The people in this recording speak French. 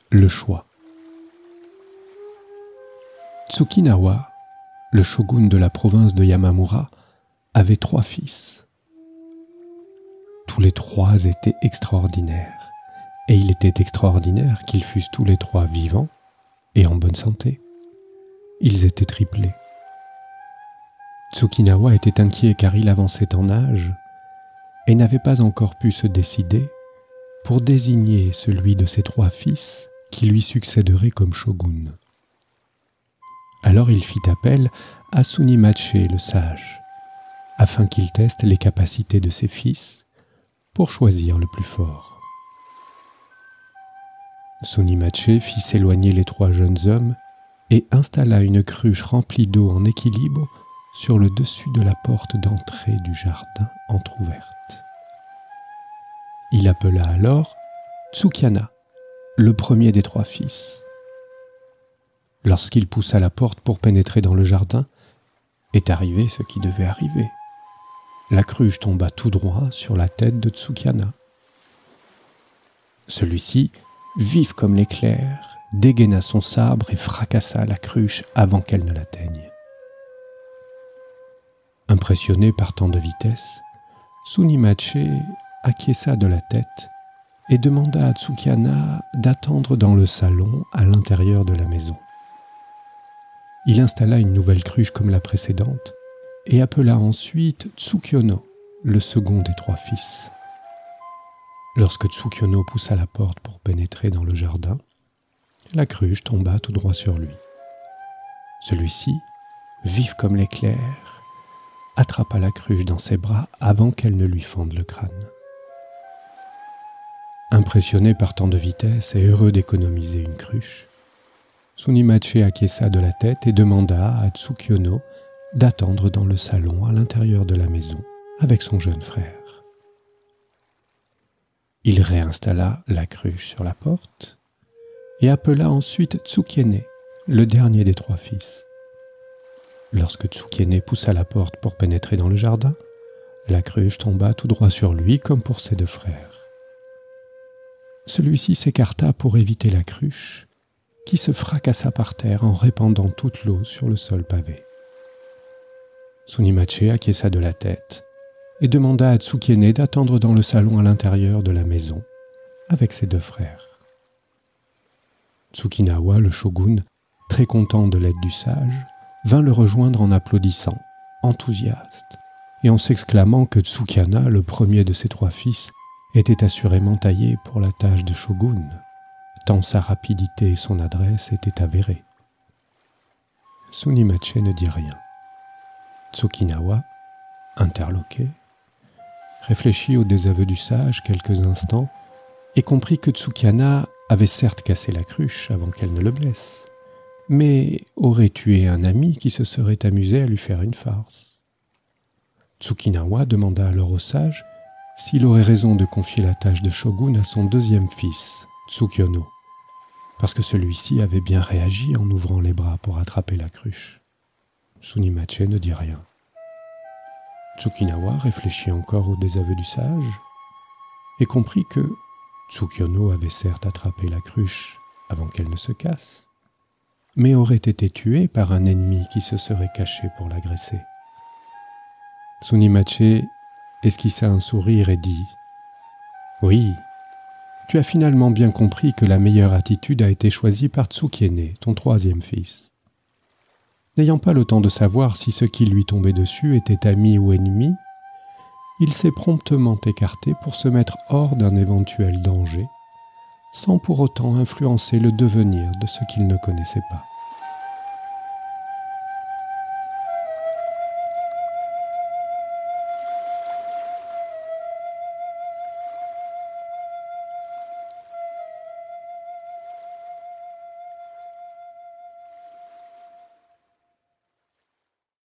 Le choix. Tsukinawa, le shogun de la province de Yamamura, avait 3 fils. Tous les 3 étaient extraordinaires, et il était extraordinaire qu'ils fussent tous les 3 vivants et en bonne santé. Ils étaient triplés. Tsukinawa était inquiet car il avançait en âge et n'avait pas encore pu se décider pour désigner celui de ses 3 fils qui lui succéderait comme shogun. Alors il fit appel à Sunimache le sage, afin qu'il teste les capacités de ses fils pour choisir le plus fort. Sunimache fit s'éloigner les 3 jeunes hommes et installa une cruche remplie d'eau en équilibre sur le dessus de la porte d'entrée du jardin entr'ouverte. Il appela alors Tsukiana, le premier des 3 fils. Lorsqu'il poussa la porte pour pénétrer dans le jardin, est arrivé ce qui devait arriver. La cruche tomba tout droit sur la tête de Tsukiana. Celui-ci, vif comme l'éclair, dégaina son sabre et fracassa la cruche avant qu'elle ne l'atteigne. Impressionné par tant de vitesse, Sunimache acquiesça de la tête et demanda à Tsukiana d'attendre dans le salon à l'intérieur de la maison. Il installa une nouvelle cruche comme la précédente et appela ensuite Tsukiono, le second des 3 fils. Lorsque Tsukiono poussa la porte pour pénétrer dans le jardin, la cruche tomba tout droit sur lui. Celui-ci, vif comme l'éclair, attrapa la cruche dans ses bras avant qu'elle ne lui fende le crâne. Impressionné par tant de vitesse et heureux d'économiser une cruche, Sunimache acquiesça de la tête et demanda à Tsukiono d'attendre dans le salon à l'intérieur de la maison avec son jeune frère. Il réinstalla la cruche sur la porte et appela ensuite Tsukiene, le dernier des 3 fils. Lorsque Tsukiene poussa la porte pour pénétrer dans le jardin, la cruche tomba tout droit sur lui comme pour ses 2 frères. Celui-ci s'écarta pour éviter la cruche, qui se fracassa par terre en répandant toute l'eau sur le sol pavé. Sunimache acquiesça de la tête et demanda à Tsukiene d'attendre dans le salon à l'intérieur de la maison avec ses 2 frères. Tsukinawa, le shogun, très content de l'aide du sage, vint le rejoindre en applaudissant, enthousiaste, et en s'exclamant que Tsukiana, le premier de ses 3 fils, était assurément taillé pour la tâche de shogun, tant sa rapidité et son adresse étaient avérées. Sunimache ne dit rien. Tsukinawa, interloqué, réfléchit au désaveu du sage quelques instants et comprit que Tsukiana avait certes cassé la cruche avant qu'elle ne le blesse, mais aurait tué un ami qui se serait amusé à lui faire une farce. Tsukinawa demanda alors au sage s'il aurait raison de confier la tâche de shogun à son 2e fils, Tsukiono, parce que celui-ci avait bien réagi en ouvrant les bras pour attraper la cruche. Sunimache ne dit rien. Tsukinawa réfléchit encore au désaveu du sage et comprit que Tsukiono avait certes attrapé la cruche avant qu'elle ne se casse, mais aurait été tué par un ennemi qui se serait caché pour l'agresser. Sunimache esquissa un sourire et dit « Oui, tu as finalement bien compris que la meilleure attitude a été choisie par Tsukiene, ton 3e fils. » N'ayant pas le temps de savoir si ce qui lui tombait dessus était ami ou ennemi, il s'est promptement écarté pour se mettre hors d'un éventuel danger, sans pour autant influencer le devenir de ce qu'il ne connaissait pas.